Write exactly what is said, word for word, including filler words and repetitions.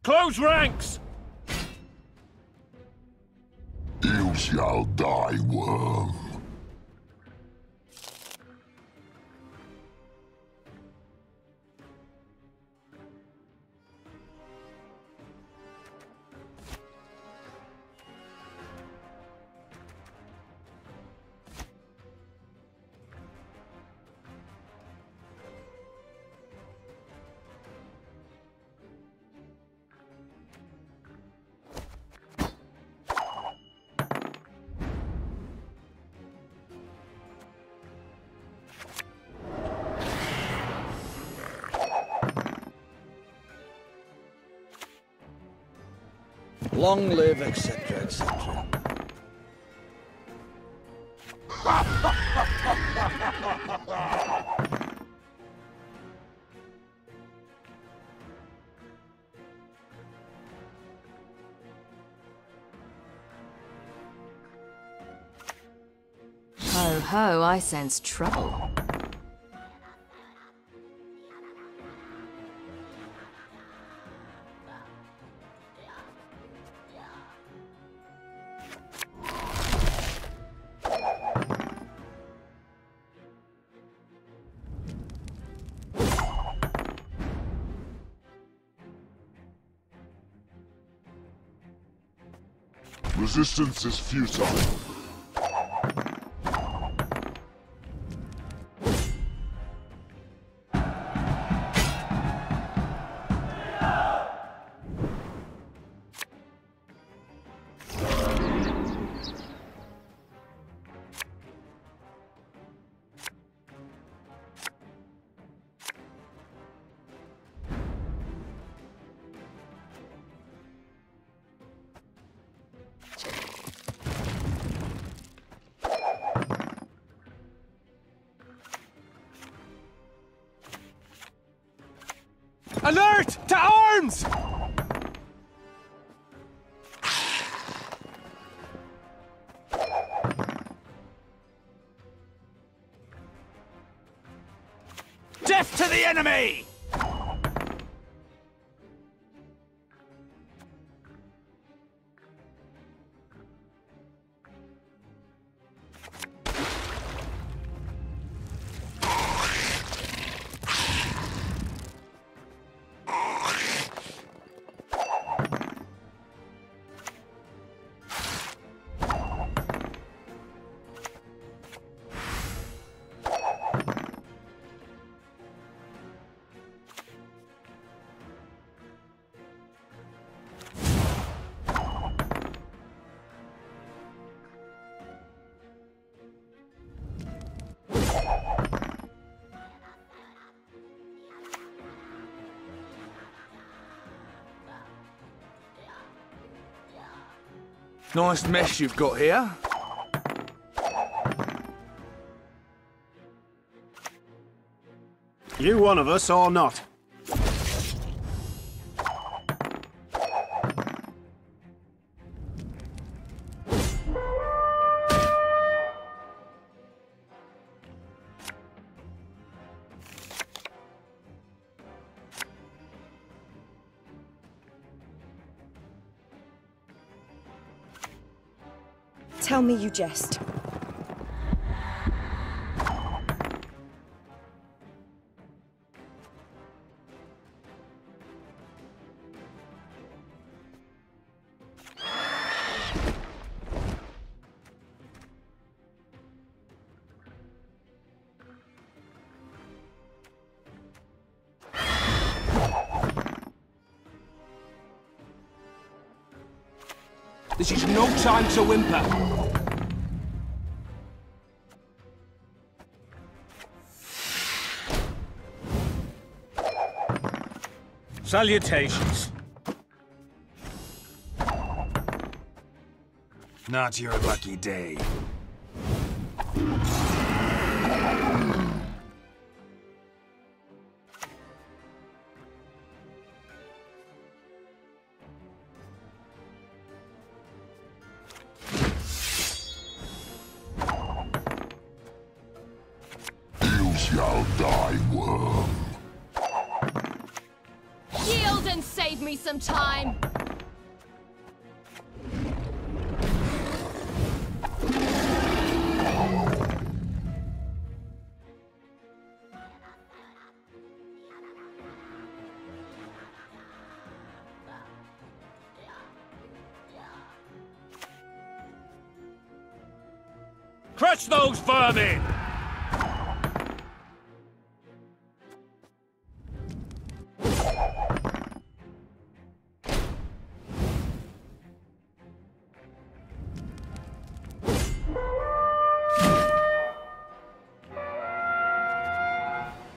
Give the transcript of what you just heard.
Close ranks! You shall die, worm. Long live, et cetera, et cetera. Ho ho, I sense trouble. Resistance is futile. Alert! To arms! Death to the enemy! Nice mess you've got here. You one of us or not? Tell me you jest. This is no time to whimper. Salutations. Not your lucky day. You shall die, worm. Yield and save me me some time. Crush those vermin!